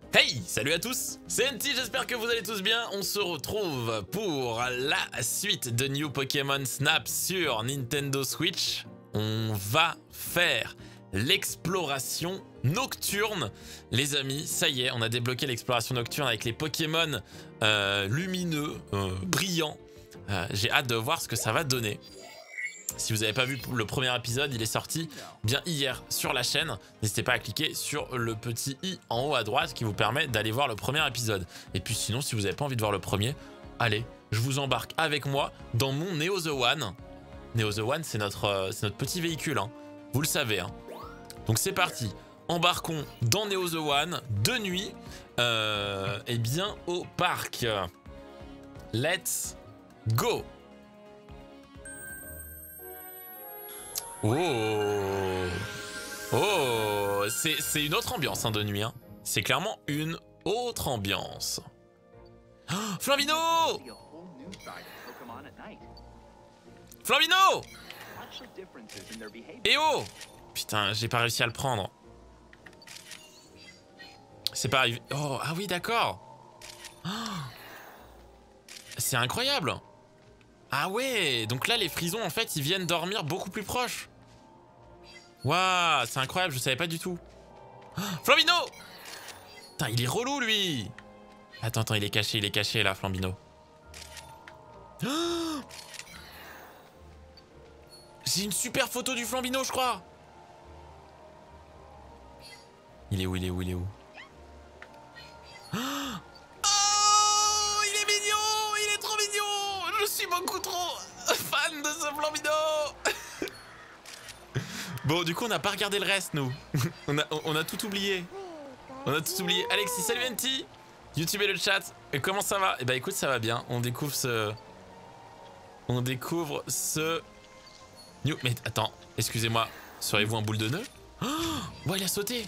Hey, salut à tous, c'est NT, j'espère que vous allez tous bien. On se retrouve pour la suite de New Pokémon Snap sur Nintendo Switch. On va faire l'exploration nocturne. Les amis, ça y est, on a débloqué l'exploration nocturne avec les Pokémon lumineux, brillants. J'ai hâte de voir ce que ça va donner. Si vous n'avez pas vu le premier épisode, il est sorti bien hier sur la chaîne. N'hésitez pas à cliquer sur le petit i en haut à droite qui vous permet d'aller voir le premier épisode. Et puis sinon, si vous n'avez pas envie de voir le premier, allez, je vous embarque avec moi dans mon Neo The One. Neo The One, c'est notre petit véhicule, hein. Vous le savez. Hein. Donc c'est parti. Embarquons dans Neo The One de nuit, et bien au parc. Let's go. Oh, oh, c'est une autre ambiance hein, de nuit. Hein. C'est clairement une autre ambiance. Oh, Flambino! Flambino! Eh oh! Putain, j'ai pas réussi à le prendre. C'est pas arrivé. Oh, ah oui, d'accord. Oh, c'est incroyable. Ah ouais, donc là les frisons en fait ils viennent dormir beaucoup plus proches. Waouh, c'est incroyable, je savais pas du tout. Oh, Flambino! Putain, il est relou lui. Attends, il est caché là, Flambino. Oh, j'ai une super photo du Flambino, je crois. Il est où? Oh, il est mignon, il est trop mignon. Je suis beaucoup trop fan de ce Flambino. Bon, du coup, on n'a pas regardé le reste, nous. on a tout oublié. Alexis, salut NT. YouTube et le chat. Et comment ça va? Eh bah écoute, ça va bien. On découvre ce... Mais attends, excusez-moi. Serez-vous un boule de nœud? Oh, ouais, il a sauté.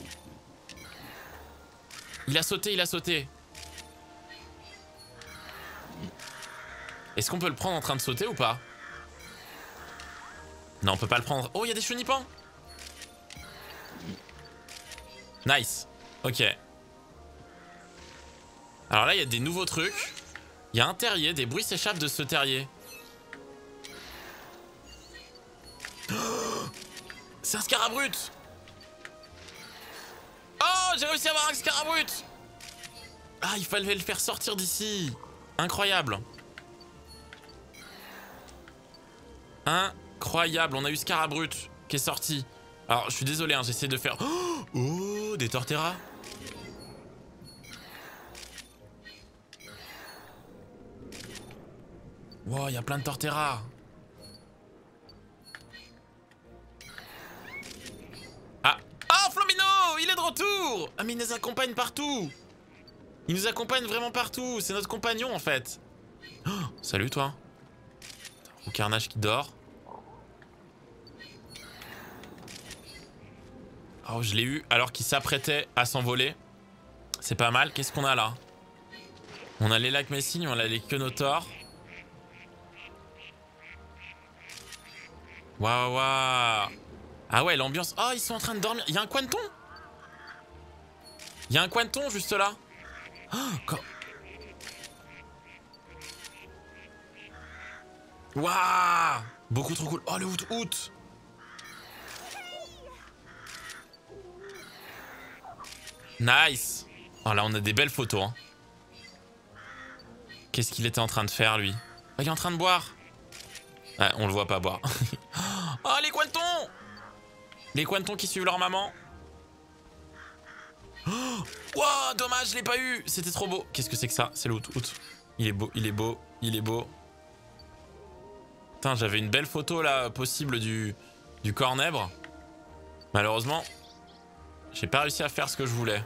Il a sauté. Est-ce qu'on peut le prendre en train de sauter ou pas? Non, on peut pas le prendre. Oh, il y a des chenipans. Nice. Ok. Alors là, il y a des nouveaux trucs. Il y a un terrier. Des bruits s'échappent de ce terrier. Oh, c'est un Scarabrut. Oh, j'ai réussi à avoir un Scarabrut. Ah, il fallait le faire sortir d'ici. Incroyable. Incroyable. On a eu Scarabrut qui est sorti. Alors, je suis désolé, hein, j'essaie de faire... Oh, des Torterra. Wow, il y a plein de Torterra. Ah, oh, Flambino, il est de retour. Ah, mais il nous accompagne partout. Il nous accompagne vraiment partout. C'est notre compagnon, en fait. Oh, salut, toi. Au carnage qui dort. Oh, je l'ai eu alors qu'il s'apprêtait à s'envoler. C'est pas mal. Qu'est-ce qu'on a là? On a les lacs Messines, on a les Quenotor. Waouh, waouh. Ah ouais, l'ambiance. Oh, ils sont en train de dormir. Il y a un Quanton. Il y a un Quanton juste là. Oh, waouh. Beaucoup trop cool. Oh, le Hoot. Nice. Oh là, on a des belles photos. Hein. Qu'est-ce qu'il était en train de faire, lui? Oh, il est en train de boire. Ouais, on le voit pas boire. Oh, les Quantons! Les Quantons qui suivent leur maman. Oh, wow, dommage, je l'ai pas eu. C'était trop beau. Qu'est-ce que c'est que ça? C'est le Hoot. Il est beau. Putain, j'avais une belle photo, là, possible du cornèbre. Malheureusement... j'ai pas réussi à faire ce que je voulais.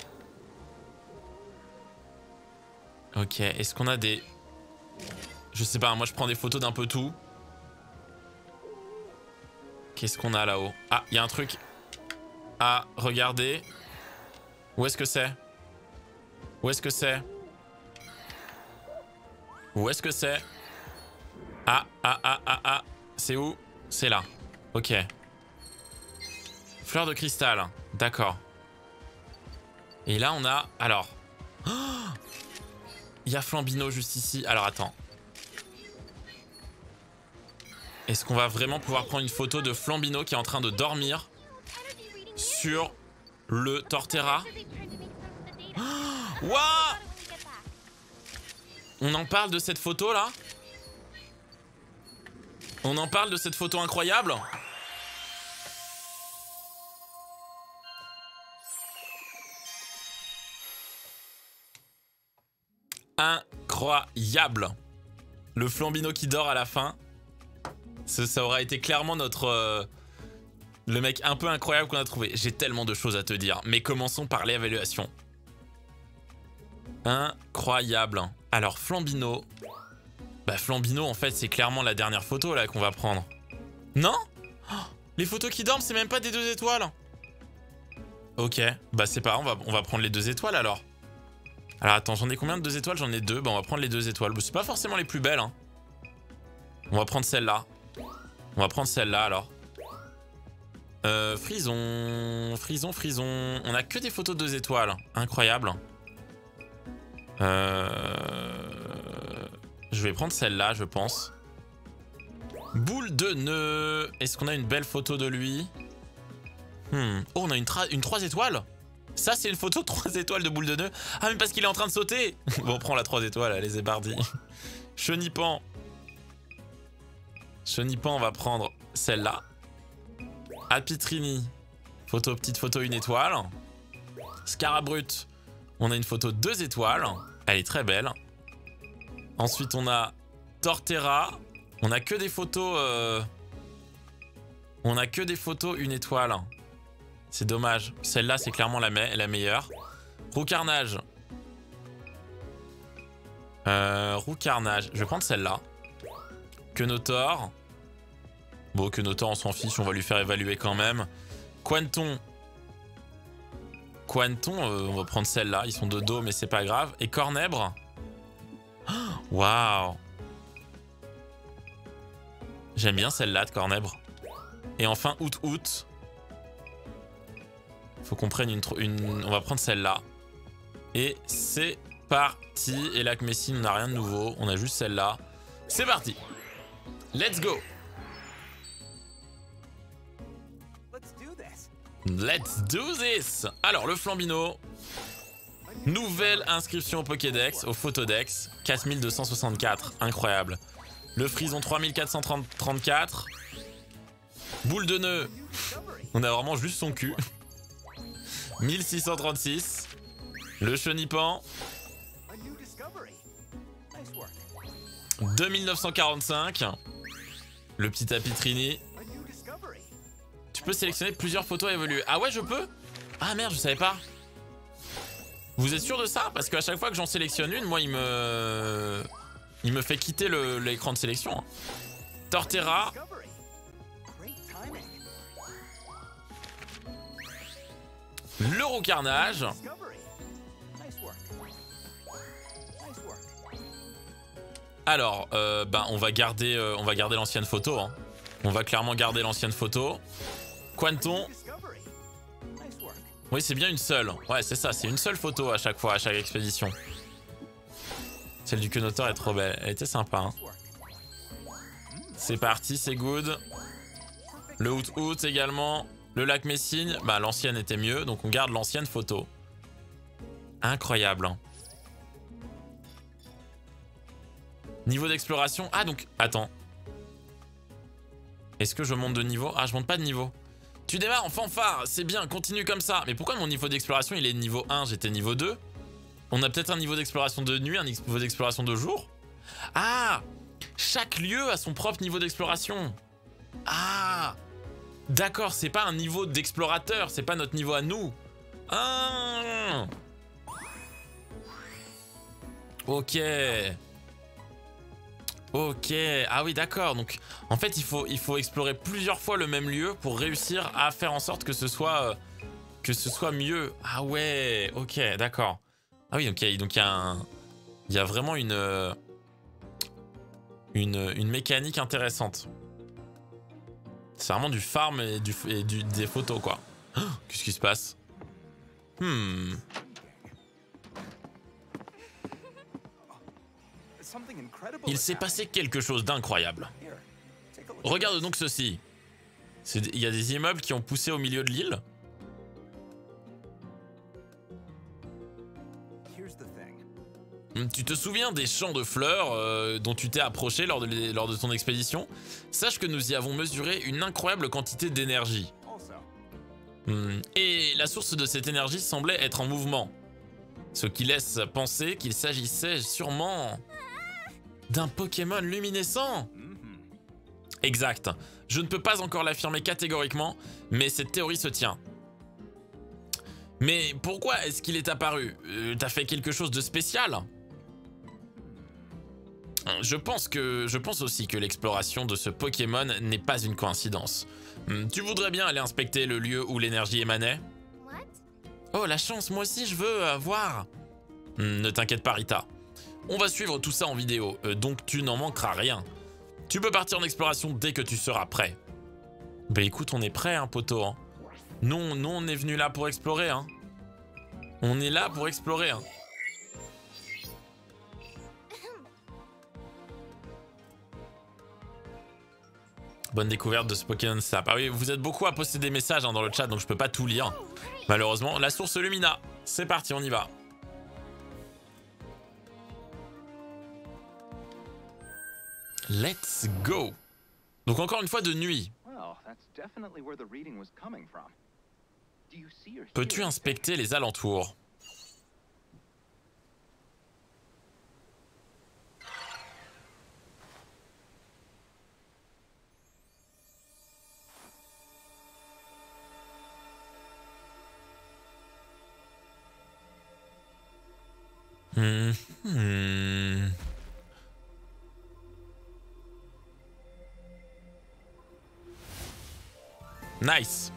Ok, est-ce qu'on a des... je sais pas, moi je prends des photos d'un peu tout. Qu'est-ce qu'on a là-haut? Ah, il y a un truc à regarder. Où est-ce que c'est? Ah. C'est où? C'est là. Ok. Fleur de cristal. D'accord. Et là, on a... alors, Il y a Flambino juste ici. Alors attends. Est-ce qu'on va vraiment pouvoir prendre une photo de Flambino qui est en train de dormir sur le Torterra? Waouh! On en parle de cette photo là? On en parle de cette photo incroyable? Incroyable! Le Flambino qui dort à la fin. Ça aura été clairement notre... le mec un peu incroyable qu'on a trouvé. J'ai tellement de choses à te dire. Mais commençons par l'évaluation. Incroyable. Alors, Flambino. Bah, Flambino, en fait, c'est clairement la dernière photo, là, qu'on va prendre. Non? Oh, les photos qui dorment, c'est même pas des 2 étoiles. Ok. Bah, c'est pas grave, on va prendre les 2 étoiles, alors. Alors, attends, j'en ai combien de 2 étoiles? J'en ai 2. Bah, on va prendre les 2 étoiles. Bah, c'est pas forcément les plus belles, hein. On va prendre celle-là. On va prendre celle-là, alors. Frison. On a que des photos de 2 étoiles. Incroyable. Je vais prendre celle-là, je pense. Boule de nœud. Est-ce qu'on a une belle photo de lui? Oh, on a une 3 étoiles. Ça, c'est une photo de 3 étoiles de boule de nœud. Ah, mais parce qu'il est en train de sauter. Bon, on prend la 3 étoiles, allez, c'est parti. Chenipan. Chenipan, on va prendre celle-là. Apitrini. Petite photo 1 étoile. Scarabrut. On a une photo 2 étoiles. Elle est très belle. Ensuite, on a Torterra. On a que des photos... On a que des photos 1 étoile. C'est dommage. Celle-là, c'est clairement la meilleure. Roucarnage. Roucarnage. Je vais prendre celle-là. Quenotor. Bon, Quenotor, on s'en fiche. On va lui faire évaluer quand même. Quanton. On va prendre celle-là. Ils sont de dos, mais c'est pas grave. Et Cornèbre. Waouh. J'aime bien celle-là de Cornèbre. Et enfin, Out. Faut qu'on prenne une... On va prendre celle-là. Et c'est parti. Et là, que Messine, on n'a rien de nouveau. On a juste celle-là. C'est parti. Let's go. Let's do this. Alors, le Flambino. Nouvelle inscription au Pokédex, au Photodex. 4264. Incroyable. Le Frison, 3434. Boule de nœud. On a vraiment juste son cul. 1636. Le Chenipan. 2945. Le petit Apitrini. Tu peux sélectionner plusieurs photos à évoluer. Ah ouais, je peux? Ah merde, je savais pas. Vous êtes sûr de ça? Parce qu'à chaque fois que j'en sélectionne une, moi, il me fait quitter l'écran de sélection. Torterra. Le Roucarnage. Alors, on va garder l'ancienne photo. Hein. On va clairement garder l'ancienne photo. Quanton. Oui, c'est bien une seule. Ouais, c'est ça. C'est une seule photo à chaque fois, à chaque expédition. Celle du Quenotor est trop belle. Elle était sympa. Hein. C'est parti, c'est good. Le Out également. Le lac Messine. Bah, l'ancienne était mieux. Donc, on garde l'ancienne photo. Incroyable. Hein. Niveau d'exploration. Ah, donc, attends. Est-ce que je monte de niveau? Ah, je monte pas de niveau. Tu démarres en fanfare, c'est bien, continue comme ça. Mais pourquoi mon niveau d'exploration, il est niveau 1, j'étais niveau 2? On a peut-être un niveau d'exploration de nuit, un niveau d'exploration de jour? Ah! Chaque lieu a son propre niveau d'exploration. Ah! D'accord, c'est pas un niveau d'explorateur, c'est pas notre niveau à nous. Ah! Ok. Ok, ah oui d'accord, donc en fait il faut explorer plusieurs fois le même lieu pour réussir à faire en sorte que ce soit mieux. Ah ouais, ok, d'accord. Ah oui, ok, donc il y a vraiment une mécanique intéressante. C'est vraiment du farm et des photos quoi. Oh, qu'est-ce qui se passe? Il s'est passé quelque chose d'incroyable. Regarde donc ceci. Il y a des immeubles qui ont poussé au milieu de l'île. Tu te souviens des champs de fleurs dont tu t'es approché lors de ton expédition? Sache que nous y avons mesuré une incroyable quantité d'énergie. Et la source de cette énergie semblait être en mouvement. Ce qui laisse penser qu'il s'agissait sûrement d'un Pokémon luminescent. Exact. Je ne peux pas encore l'affirmer catégoriquement, mais cette théorie se tient. Mais pourquoi est-ce qu'il est apparu? T'as fait quelque chose de spécial? Je pense aussi que l'exploration de ce Pokémon n'est pas une coïncidence. Tu voudrais bien aller inspecter le lieu où l'énergie émanait? Oh, la chance, moi aussi je veux voir. Ne t'inquiète pas, Rita. On va suivre tout ça en vidéo, donc tu n'en manqueras rien. Tu peux partir en exploration dès que tu seras prêt. Bah écoute, on est prêt, hein, poto. Hein. Nous, on est venu là pour explorer. Hein. On est là pour explorer. Hein. Bonne découverte de ce Pokémon Snap. Ah oui, vous êtes beaucoup à poster des messages hein, dans le chat, donc je peux pas tout lire. Malheureusement, la source Lumina. C'est parti, on y va. Let's go. Donc encore une fois de nuit. Peux-tu inspecter les alentours? Nice.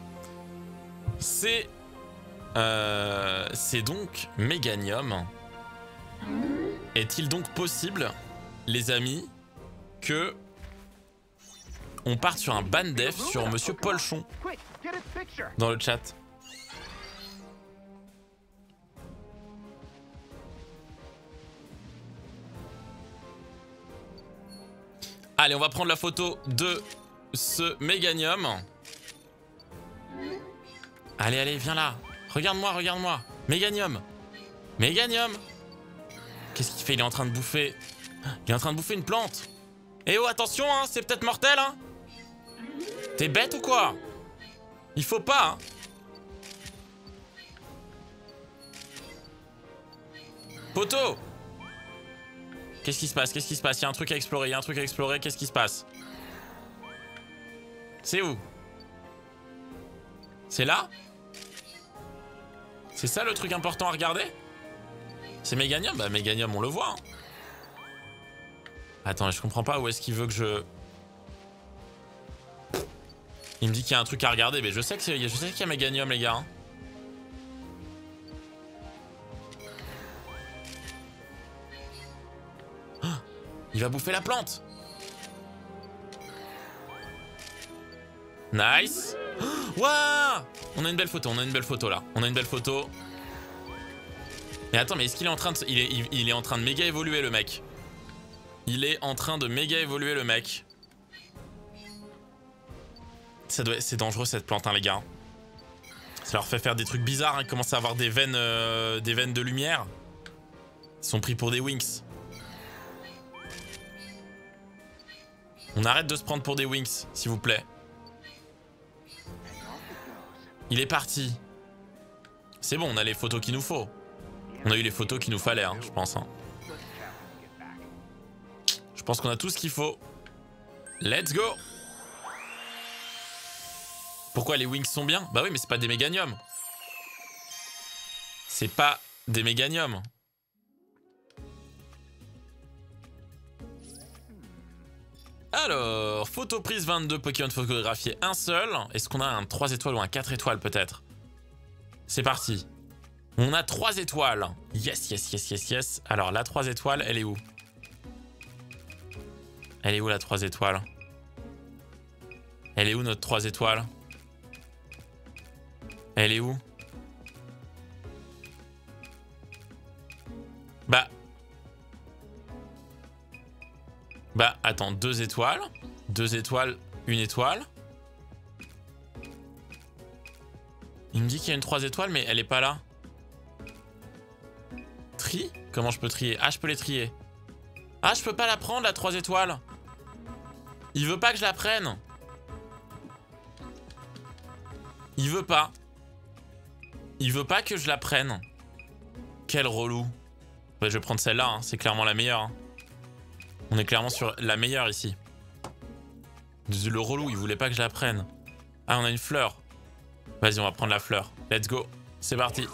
C'est donc Méganium. Est-il donc possible, les amis, que on parte sur un ban def sur Monsieur Polchon dans le chat? Allez, on va prendre la photo de ce Méganium. Allez, allez, viens là. Regarde-moi, regarde-moi. Méganium. Méganium. Qu'est-ce qu'il fait? Il est en train de bouffer. Il est en train de bouffer une plante. Eh oh, attention, hein, c'est peut-être mortel, hein. T'es bête ou quoi? Il faut pas, hein. Poto. Qu'est-ce qui se passe? Qu'est-ce qui se passe? Il y a un truc à explorer, il y a un truc à explorer. Qu'est-ce qui se passe? C'est où? C'est là? C'est ça le truc important à regarder? C'est Méganium? Bah Méganium on le voit. Hein. Attends, je comprends pas où est-ce qu'il veut que je... Il me dit qu'il y a un truc à regarder, mais je sais qu'il y a Méganium les gars. Hein. Il va bouffer la plante. Nice. Waouh. On a une belle photo, on a une belle photo là. On a une belle photo. Mais attends, mais est-ce qu'il est en train de... Il est en train de méga évoluer le mec. Il est en train de méga évoluer le mec. C'est dangereux cette plante hein les gars. Ça leur fait faire des trucs bizarres, hein. Ils commencent à avoir des veines de lumière. Ils sont pris pour des Winx. On arrête de se prendre pour des Winx, s'il vous plaît. Il est parti. C'est bon, on a les photos qu'il nous faut. On a eu les photos qu'il nous fallait, hein, je pense. Hein. Je pense qu'on a tout ce qu'il faut. Let's go. Pourquoi les Winx sont bien? Bah oui, mais c'est pas des Méganium. C'est pas des Méganium. Alors, photo prise 22, Pokémon photographié un seul. Est-ce qu'on a un 3 étoiles ou un 4 étoiles peut-être? C'est parti. On a 3 étoiles. Yes, yes, yes, yes, yes. Alors, la 3 étoiles, elle est où? Elle est où la 3 étoiles? Elle est où notre 3 étoiles? Elle est où? Bah. Bah, attends, 2 étoiles. 2 étoiles, 1 étoile. Il me dit qu'il y a une 3 étoiles, mais elle est pas là. Tri? Comment je peux trier? Ah, je peux les trier. Ah, je peux pas la prendre, la 3 étoiles. Il veut pas que je la prenne. Il veut pas. Il veut pas que je la prenne. Quel relou. Bah, je vais prendre celle-là, hein. C'est clairement la meilleure. Hein. On est clairement sur la meilleure ici. Le relou, il voulait pas que je la prenne. Ah, on a une fleur. Vas-y, on va prendre la fleur. Let's go. C'est parti.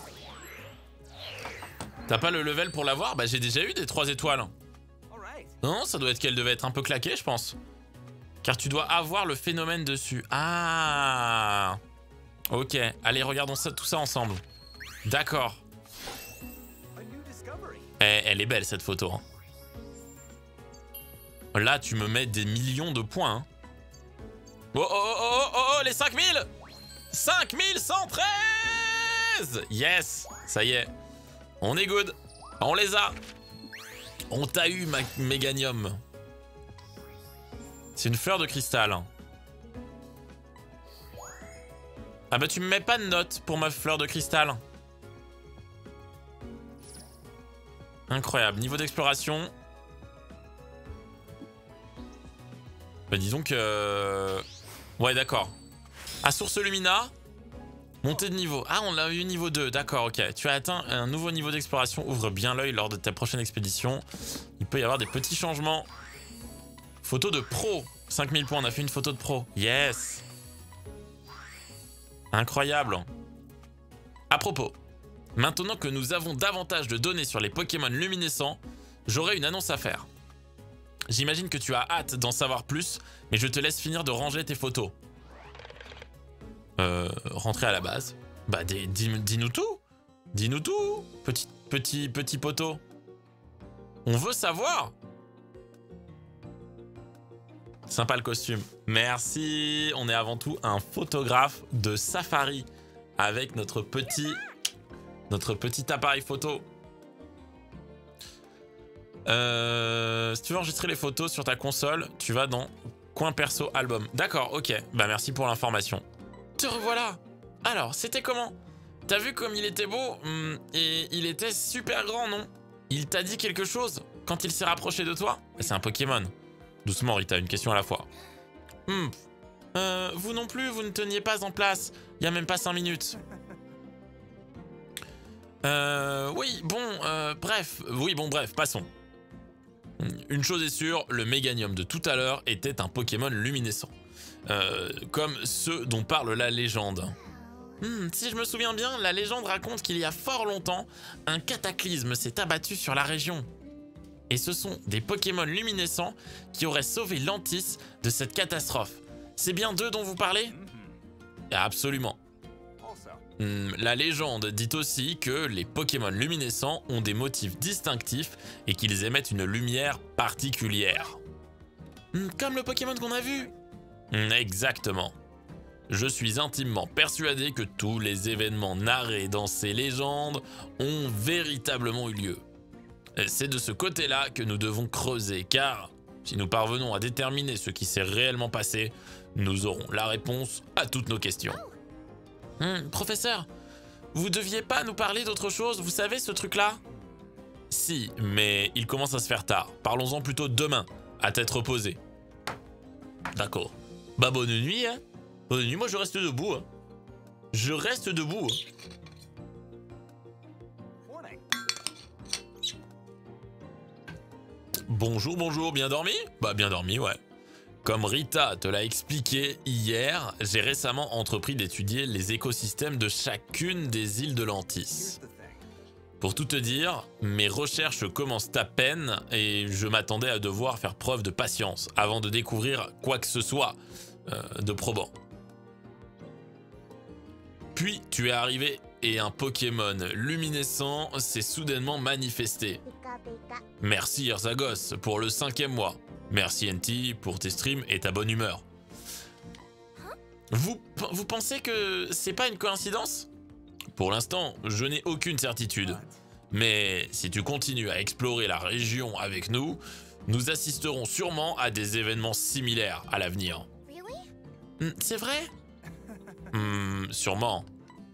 T'as pas le level pour l'avoir? Bah, j'ai déjà eu des 3 étoiles. Non, ça doit être qu'elle devait être un peu claquée, je pense. Car tu dois avoir le phénomène dessus. Ah. Ok. Allez, regardons ça, tout ça ensemble. D'accord. Elle est belle, cette photo. Hein. Là, tu me mets des millions de points. Hein. Oh, oh, oh, oh, oh, oh, les 5000! 5113! Yes! Ça y est. On est good. On les a. On t'a eu, Méganium. C'est une fleur de cristal. Ah bah tu me mets pas de note pour ma fleur de cristal. Incroyable. Niveau d'exploration. Bah disons que... Ouais d'accord. À Source Lumina. Montée de niveau. Ah on l'a eu niveau 2. D'accord ok. Tu as atteint un nouveau niveau d'exploration. Ouvre bien l'œil lors de ta prochaine expédition. Il peut y avoir des petits changements. Photo de pro. 5000 points. On a fait une photo de pro. Yes. Incroyable. À propos. Maintenant que nous avons davantage de données sur les Pokémon luminescents, j'aurai une annonce à faire. J'imagine que tu as hâte d'en savoir plus, mais je te laisse finir de ranger tes photos. Rentrer à la base. Bah dis-nous tout. Dis-nous tout, petit poteau. On veut savoir. Sympa le costume. Merci. On est avant tout un photographe de safari avec notre petit appareil photo. Si tu veux enregistrer les photos sur ta console, tu vas dans coin perso album. D'accord, ok. Bah merci pour l'information. Te revoilà. Alors, c'était comment? T'as vu comme il était beau? Et il était super grand, non? Il t'a dit quelque chose quand il s'est rapproché de toi? C'est un Pokémon. Doucement, Rita, une question à la fois. Vous non plus, vous ne teniez pas en place. Il n'y a même pas 5 minutes. Oui, bref, passons. Une chose est sûre, le Méganium de tout à l'heure était un Pokémon luminescent. Comme ceux dont parle la légende. Si je me souviens bien, la légende raconte qu'il y a fort longtemps, un cataclysme s'est abattu sur la région. Et ce sont des Pokémon luminescents qui auraient sauvé Lantis de cette catastrophe. C'est bien d'eux dont vous parlez? Absolument. La légende dit aussi que les Pokémon luminescents ont des motifs distinctifs et qu'ils émettent une lumière particulière. Comme le Pokémon qu'on a vu? Exactement. Je suis intimement persuadé que tous les événements narrés dans ces légendes ont véritablement eu lieu. C'est de ce côté-là que nous devons creuser, car si nous parvenons à déterminer ce qui s'est réellement passé, nous aurons la réponse à toutes nos questions. Professeur, vous deviez pas nous parler d'autre chose, vous savez ce truc-là? Si, mais il commence à se faire tard. Parlons-en plutôt demain, à tête reposée. D'accord. Bah bonne nuit, hein. Bonne nuit, moi je reste debout. Hein. Je reste debout. Bonjour, bonjour, bien dormi? Bah bien dormi, ouais. Comme Rita te l'a expliqué hier, j'ai récemment entrepris d'étudier les écosystèmes de chacune des îles de Lantis. Pour tout te dire, mes recherches commencent à peine et je m'attendais à devoir faire preuve de patience avant de découvrir quoi que ce soit de probant. Puis tu es arrivé et un Pokémon luminescent s'est soudainement manifesté. Merci Erzagos pour le 5e mois. Merci NT pour tes streams et ta bonne humeur. Vous pensez que c'est pas une coïncidence? Pour l'instant, je n'ai aucune certitude. Mais si tu continues à explorer la région avec nous, Nous assisterons sûrement à des événements similaires à l'avenir. C'est vrai? Sûrement.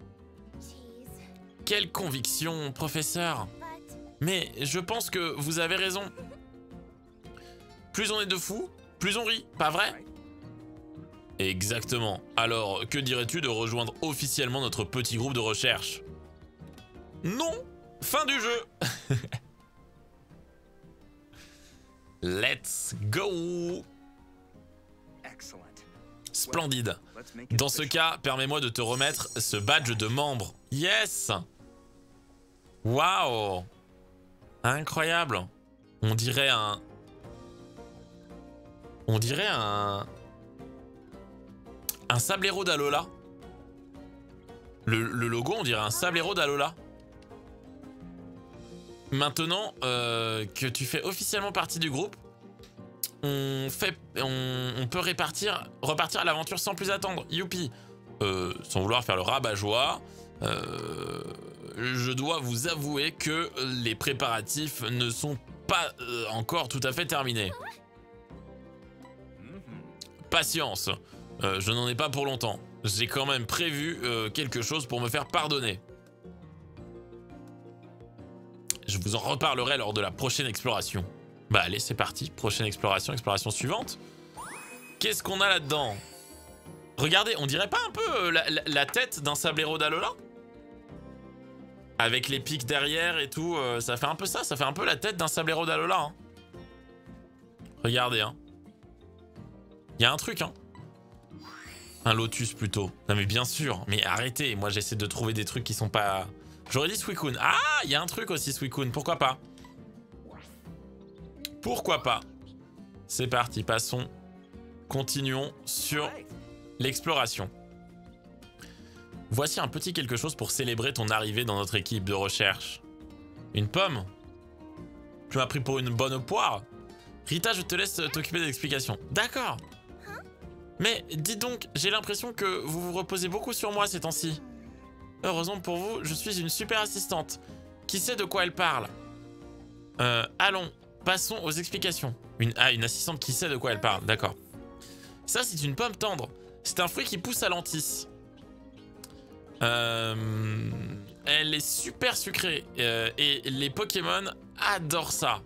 Quelle conviction, professeur. Mais je pense que vous avez raison. Plus on est de fous, plus on rit, pas vrai? Exactement. Alors, que dirais-tu de rejoindre officiellement notre petit groupe de recherche? Non! Fin du jeu. Let's go! Splendide. Dans ce cas, permets-moi de te remettre ce badge de membre. Yes! Waouh! Incroyable. On dirait un... Un sablero d'Alola. Le logo, on dirait un sablero d'Alola. Maintenant que tu fais officiellement partie du groupe, on peut repartir à l'aventure sans plus attendre. Youpi. Sans vouloir faire le rabat-joie, je dois vous avouer que les préparatifs ne sont pas encore tout à fait terminés. Patience, je n'en ai pas pour longtemps. J'ai quand même prévu quelque chose pour me faire pardonner. Je vous en reparlerai lors de la prochaine exploration. Bah allez, c'est parti. Prochaine exploration, exploration suivante. Qu'est-ce qu'on a là-dedans? Regardez, on dirait pas un peu la tête d'un sablero d'Alola? Avec les pics derrière et tout, ça fait un peu ça. Ça fait un peu la tête d'un sablero d'Alola. Hein. Regardez, hein. Il y a un truc, hein. Un lotus plutôt. Non mais bien sûr, mais arrêtez. Moi j'essaie de trouver des trucs qui sont pas... J'aurais dit Suicune. Ah, il y a un truc aussi, Suicune. Pourquoi pas? Pourquoi pas? C'est parti, passons. Continuons sur l'exploration. Voici un petit quelque chose pour célébrer ton arrivée dans notre équipe de recherche. Une pomme? Tu m'as pris pour une bonne poire? Rita, je te laisse t'occuper des explications. D'accord. Mais dites donc, j'ai l'impression que vous vous reposez beaucoup sur moi ces temps-ci. Heureusement pour vous, je suis une super assistante. Qui sait de quoi elle parle? Allons, passons aux explications. Une assistante qui sait de quoi elle parle, d'accord. Ça, c'est une pomme tendre. C'est un fruit qui pousse à l'antis. Elle est super sucrée. Et les Pokémon adorent ça.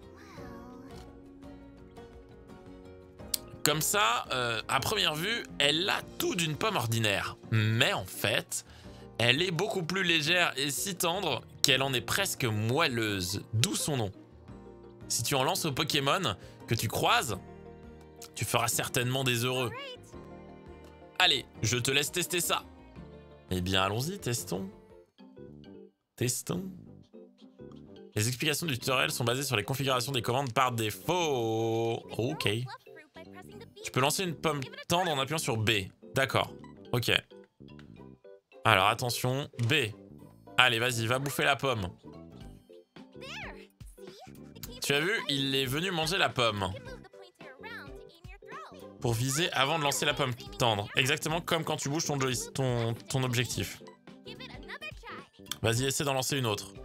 Comme ça, à première vue, elle a tout d'une pomme ordinaire. Mais en fait... elle est beaucoup plus légère et si tendre qu'elle en est presque moelleuse, d'où son nom. Si tu en lances aux Pokémon que tu croises, tu feras certainement des heureux. Allez, je te laisse tester ça. Eh bien, allons-y, testons. Testons. Les explications du tutoriel sont basées sur les configurations des commandes par défaut. Ok. Tu peux lancer une pomme tendre en appuyant sur B. D'accord. Ok. Alors attention, B. Allez, vas-y, va bouffer la pomme. Tu as vu, il est venu manger la pomme. Pour viser avant de lancer la pomme tendre. Exactement comme quand tu bouges ton objectif. Vas-y, essaie d'en lancer une autre.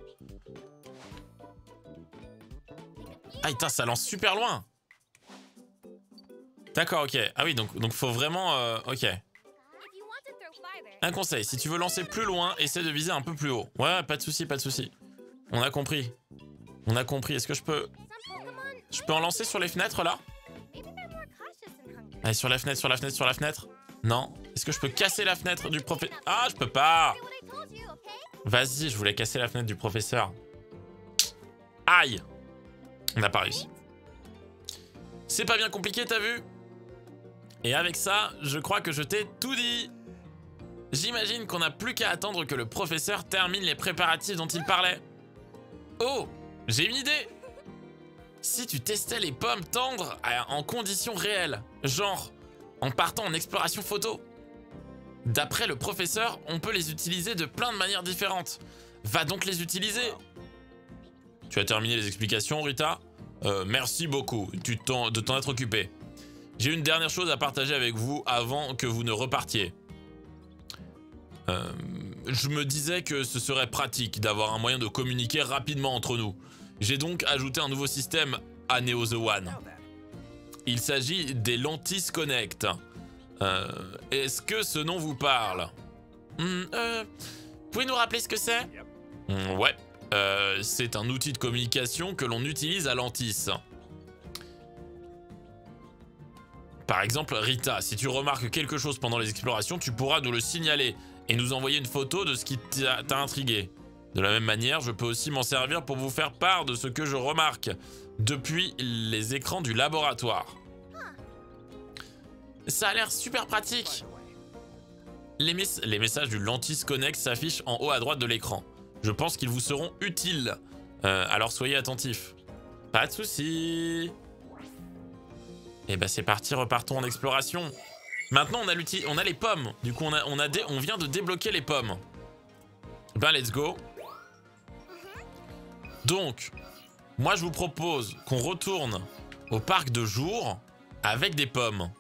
Ah, putain, ça lance super loin. D'accord, ok. Ah oui, donc faut vraiment... ok. Un conseil, si tu veux lancer plus loin, essaie de viser un peu plus haut. Ouais, pas de souci, pas de souci. On a compris. On a compris. Est-ce que je peux... je peux en lancer sur les fenêtres, là? Allez, sur la fenêtre, sur la fenêtre, sur la fenêtre. Non. Est-ce que je peux casser la fenêtre du professeur? Ah, je peux pas. Vas-y, je voulais casser la fenêtre du professeur. Aïe. On n'a pas réussi. C'est pas bien compliqué, t'as vu? Et avec ça, je crois que je t'ai tout dit. J'imagine qu'on n'a plus qu'à attendre que le professeur termine les préparatifs dont il parlait. Oh, j'ai une idée. Si tu testais les pommes tendres en conditions réelles, genre en partant en exploration photo. D'après le professeur, on peut les utiliser de plein de manières différentes. Va donc les utiliser. Tu as terminé les explications, Rita? Merci beaucoup de t'en être occupé. J'ai une dernière chose à partager avec vous avant que vous ne repartiez. Je me disais que ce serait pratique d'avoir un moyen de communiquer rapidement entre nous. J'ai donc ajouté un nouveau système à Neo the One. Il s'agit des Lantis Connect. Est-ce que ce nom vous parle? Pouvez-nous rappeler ce que c'est? Ouais, c'est un outil de communication que l'on utilise à Lantis. Par exemple, Rita, si tu remarques quelque chose pendant les explorations, tu pourras nous le signaler et nous envoyer une photo de ce qui t'a intrigué. De la même manière, je peux aussi m'en servir pour vous faire part de ce que je remarque depuis les écrans du laboratoire. Ça a l'air super pratique. Les messages du Lantis Connect s'affichent en haut à droite de l'écran. Je pense qu'ils vous seront utiles. Alors soyez attentifs. Pas de soucis. Et bah c'est parti, repartons en exploration. Maintenant on a les pommes. Du coup on vient de débloquer les pommes. Ben let's go. Donc, moi je vous propose qu'on retourne au parc de jour avec des pommes.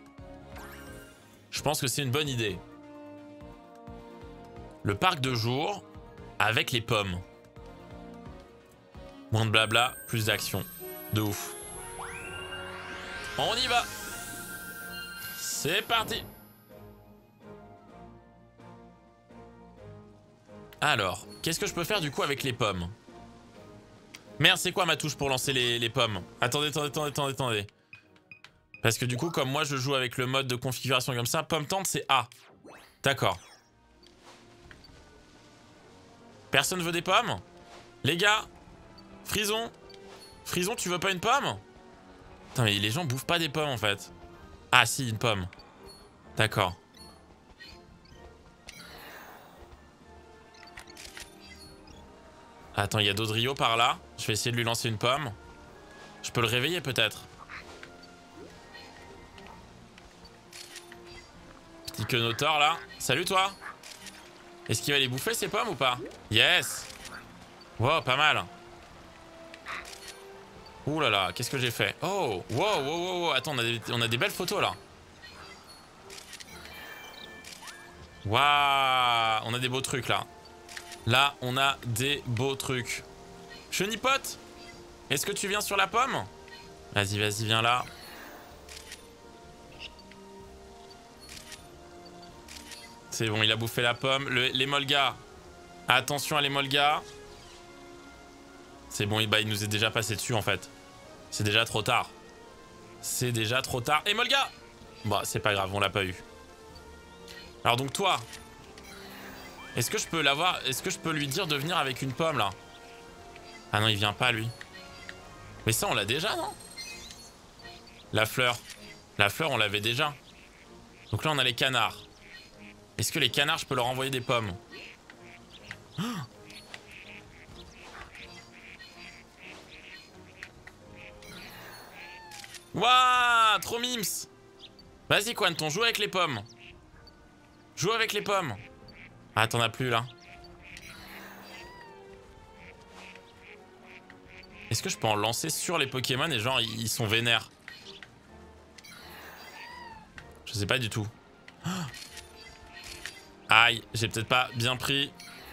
Je pense que c'est une bonne idée. Le parc de jour avec les pommes. Moins de blabla, plus d'action. De ouf. On y va. C'est parti. Alors, qu'est-ce que je peux faire du coup avec les pommes? Merde, c'est quoi ma touche pour lancer les pommes? Attendez. Parce que du coup, comme moi je joue avec le mode de configuration comme ça, pomme tente c'est A. D'accord. Personne veut des pommes? Les gars? Frison? Frison, tu veux pas une pomme? Putain, mais les gens bouffent pas des pommes en fait. Ah si, une pomme. D'accord. Attends, il y a Dodrio par là. Je vais essayer de lui lancer une pomme. Je peux le réveiller peut-être. Petit quenotor là. Salut toi. Est-ce qu'il va les bouffer ces pommes ou pas? Yes. Wow, pas mal. Ouh là là, qu'est-ce que j'ai fait? Oh, wow. Attends, on a des belles photos là. Waouh, on a des beaux trucs là. Là, on a des beaux trucs. Chenipote, est-ce que tu viens sur la pomme? Vas-y, viens là. C'est bon, il a bouffé la pomme. Les molgas. Attention à les molgas. C'est bon, il nous est déjà passé dessus en fait. C'est déjà trop tard. C'est déjà trop tard. Et molga! Bon, c'est pas grave, on l'a pas eu. Alors donc toi, est-ce que je peux l'avoir? Est-ce que je peux lui dire de venir avec une pomme là? Ah non, il vient pas lui. Mais ça on l'a déjà, non? La fleur. La fleur on l'avait déjà. Donc là on a les canards. Est-ce que les canards je peux leur envoyer des pommes? Waouh, trop mims. Vas-y Quanton, joue avec les pommes. Joue avec les pommes. Ah, t'en as plus là. Est-ce que je peux en lancer sur les Pokémon et genre ils sont vénères? Je sais pas du tout. Aïe, j'ai peut-être pas bien pris.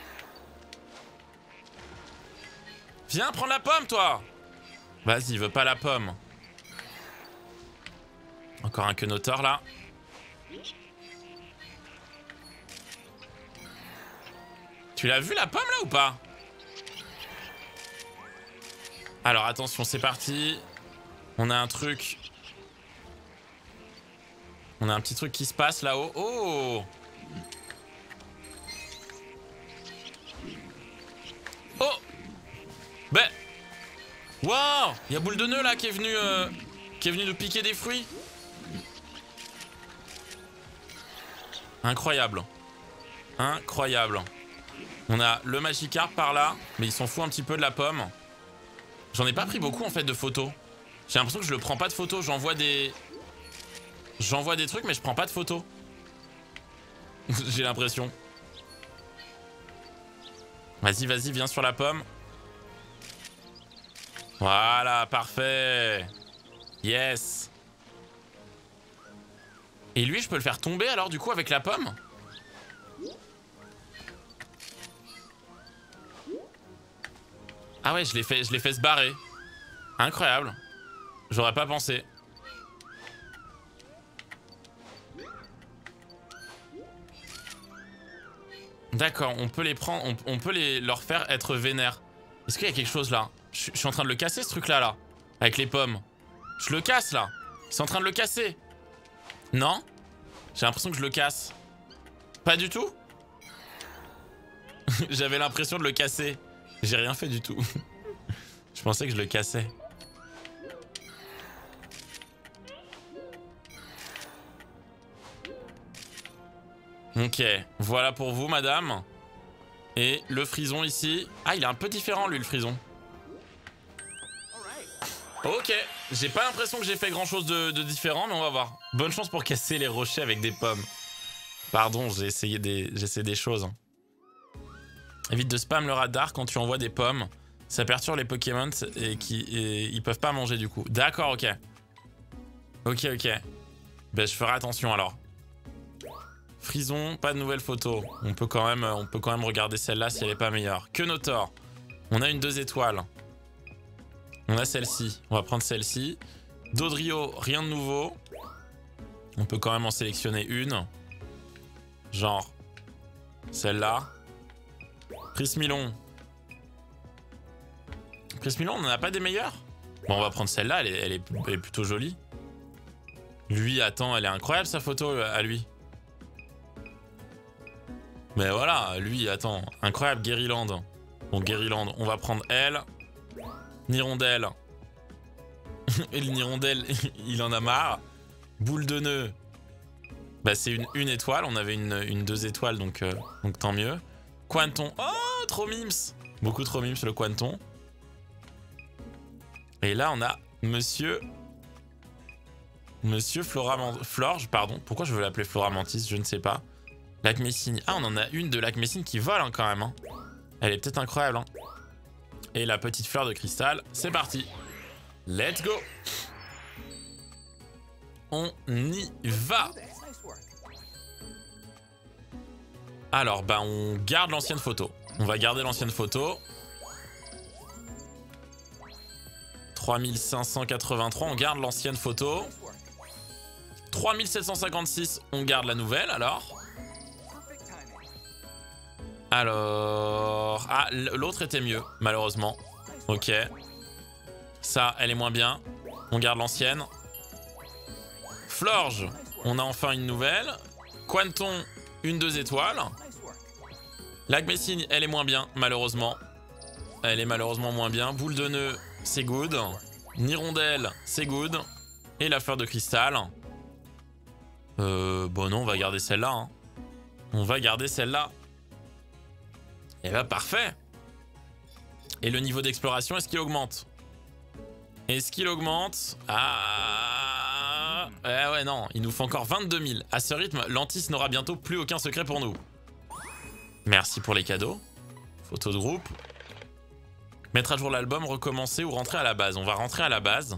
Viens prendre la pomme toi. Vas-y, il veut pas la pomme. Encore un quenotor là. Tu l'as vu la pomme là ou pas? Alors attention, c'est parti. On a un truc. On a un petit truc qui se passe là-haut. Oh! Oh! Ben! Waouh! Il y a boule de nœud là qui est venu nous piquer des fruits. Incroyable. Incroyable. On a le Magikarp par là, mais il s'en fout un petit peu de la pomme. J'en ai pas pris beaucoup en fait de photos. J'ai l'impression que je le prends pas de photos. J'envoie des trucs, mais je prends pas de photos. J'ai l'impression. Vas-y, viens sur la pomme. Voilà, parfait. Yes. Et lui, je peux le faire tomber alors du coup avec la pomme? Ah ouais, je l'ai fait se barrer. Incroyable. J'aurais pas pensé. D'accord, on peut les prendre, on peut leur faire être vénères. Est-ce qu'il y a quelque chose là? Je suis en train de le casser ce truc là, avec les pommes. Je le casse là. Ils sont en train de le casser. Non? J'ai l'impression que je le casse. Pas du tout? J'avais l'impression de le casser. J'ai rien fait du tout. Je pensais que je le cassais. Ok, voilà pour vous, madame. Et le frison ici. Ah, il est un peu différent, lui, le frison. Ok, j'ai pas l'impression que j'ai fait grand chose de différent, mais on va voir. Bonne chance pour casser les rochers avec des pommes. Pardon, j'ai essayé des choses. Évite de spam le radar quand tu envoies des pommes. Ça perturbe les Pokémon et ils peuvent pas manger du coup. D'accord, ok. Ok. Ben, je ferai attention alors. Frison, pas de nouvelles photos. On peut quand même regarder celle-là si elle est pas meilleure. Quenotor. On a une 2 étoiles. On a celle-ci. On va prendre celle-ci. Dodrio, rien de nouveau. On peut quand même en sélectionner une. Genre celle-là. Prismilon. Prismilon, on n'en a pas des meilleurs? Bon, on va prendre celle-là, elle est plutôt jolie. Lui, attends, elle est incroyable sa photo à lui. Mais voilà, lui, attends, incroyable, Guériland. Bon, Guériland, on va prendre elle. Nirondelle. Et le Nirondelle, il en a marre. Boule de nœud. Bah, c'est une étoile, on avait une 2 étoiles, donc tant mieux. Quanton. Oh, trop mims. Beaucoup trop mims, le Quanton. Et là, on a Monsieur Florge, pardon. Pourquoi je veux l'appeler Floramantis, je ne sais pas. Lac Messine. Ah, on en a une de Lac Messine qui vole hein, quand même. Hein. Elle est peut-être incroyable. Hein. Et la petite fleur de cristal, c'est parti. Let's go. On y va. Alors, bah, on garde l'ancienne photo. On va garder l'ancienne photo. 3583, on garde l'ancienne photo. 3756, on garde la nouvelle, alors. Ah, l'autre était mieux, malheureusement. Ok. Ça, elle est moins bien. On garde l'ancienne. Florge, on a enfin une nouvelle. Quanton, une 2 étoiles. Lac Messine, elle est moins bien, malheureusement. Elle est malheureusement moins bien. Boule de nœud, c'est good. Nirondelle, c'est good. Et la fleur de cristal. Bon non, on va garder celle-là. Hein. On va garder celle-là. Et bah parfait. Et le niveau d'exploration, est-ce qu'il augmente? Est-ce qu'il augmente? Ah ouais non, il nous faut encore 22 000. À ce rythme, Lantis n'aura bientôt plus aucun secret pour nous. Merci pour les cadeaux. Photo de groupe. Mettre à jour l'album, recommencer ou rentrer à la base. On va rentrer à la base.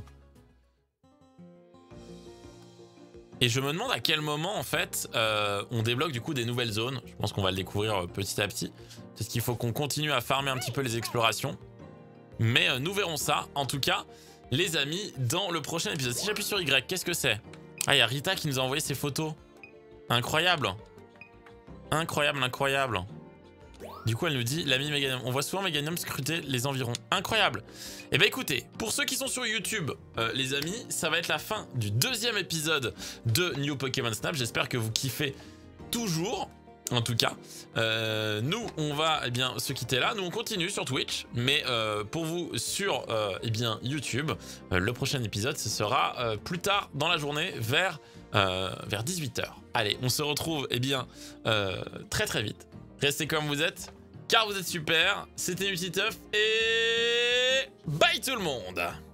Et je me demande à quel moment, en fait, on débloque du coup des nouvelles zones. Je pense qu'on va le découvrir petit à petit. Peut-être qu'il faut qu'on continue à farmer un petit peu les explorations. Mais nous verrons ça, en tout cas, les amis, dans le prochain épisode. Si j'appuie sur Y, qu'est-ce que c'est? Ah, il y a Rita qui nous a envoyé ses photos. Incroyable. Incroyable. Du coup, elle nous dit l'ami Meganium. On voit souvent Meganium scruter les environs. Incroyable. Et bah écoutez, pour ceux qui sont sur YouTube, les amis, ça va être la fin du 2e épisode de New Pokémon Snap. J'espère que vous kiffez toujours. En tout cas, nous, on va se quitter là. Nous, on continue sur Twitch. Mais pour vous, sur YouTube, le prochain épisode, ce sera plus tard dans la journée, vers 18 h. Allez, on se retrouve très très vite. Restez comme vous êtes, car vous êtes super. C'était Nutiteuf et bye tout le monde!